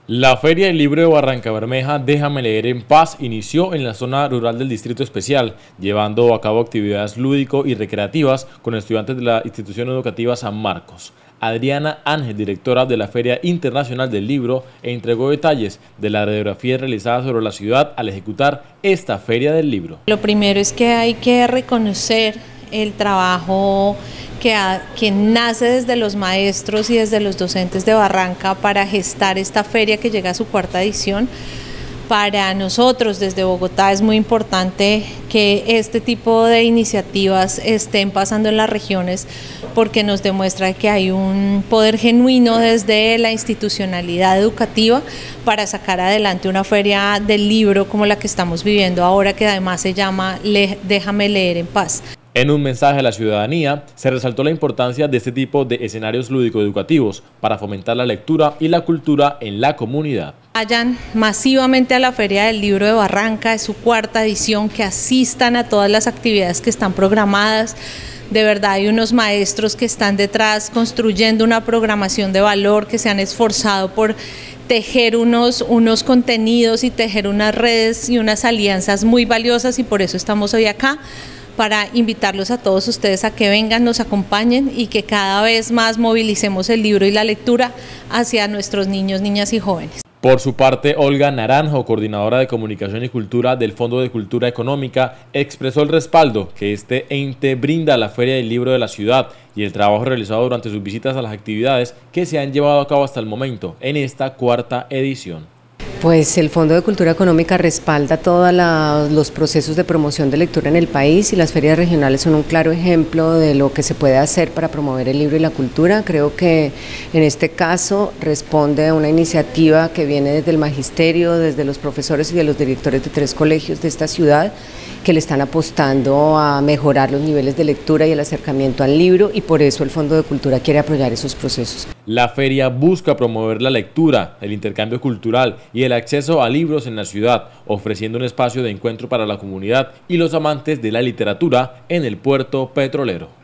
La Feria del Libro de Barrancabermeja Déjame leer en paz inició en la zona rural del Distrito Especial, llevando a cabo actividades lúdico y recreativas con estudiantes de la institución educativa San Marcos. Adriana Ángel, directora de la Feria Internacional del Libro, entregó detalles de la radiografía realizada sobre la ciudad al ejecutar esta Feria del Libro. Lo primero es que hay que reconocer el trabajo que nace desde los maestros y desde los docentes de Barranca para gestar esta feria que llega a su cuarta edición. Para nosotros desde Bogotá es muy importante que este tipo de iniciativas estén pasando en las regiones porque nos demuestra que hay un poder genuino desde la institucionalidad educativa para sacar adelante una feria del libro como la que estamos viviendo ahora, que además se llama Déjame leer en paz. En un mensaje a la ciudadanía, se resaltó la importancia de este tipo de escenarios lúdico-educativos para fomentar la lectura y la cultura en la comunidad. Vayan masivamente a la Feria del Libro de Barranca, es su cuarta edición, que asistan a todas las actividades que están programadas. De verdad hay unos maestros que están detrás construyendo una programación de valor, que se han esforzado por tejer unos contenidos y tejer unas redes y unas alianzas muy valiosas, y por eso estamos hoy acá, para invitarlos a todos ustedes a que vengan, nos acompañen y que cada vez más movilicemos el libro y la lectura hacia nuestros niños, niñas y jóvenes. Por su parte, Olga Naranjo, coordinadora de Comunicación y Cultura del Fondo de Cultura Económica, expresó el respaldo que este ente brinda a la Feria del Libro de la ciudad y el trabajo realizado durante sus visitas a las actividades que se han llevado a cabo hasta el momento en esta cuarta edición. Pues el Fondo de Cultura Económica respalda todos los procesos de promoción de lectura en el país, y las ferias regionales son un claro ejemplo de lo que se puede hacer para promover el libro y la cultura. Creo que en este caso responde a una iniciativa que viene desde el magisterio, desde los profesores y de los directores de 3 colegios de esta ciudad, que le están apostando a mejorar los niveles de lectura y el acercamiento al libro, y por eso el Fondo de Cultura quiere apoyar esos procesos. La feria busca promover la lectura, el intercambio cultural y el acceso a libros en la ciudad, ofreciendo un espacio de encuentro para la comunidad y los amantes de la literatura en el puerto petrolero.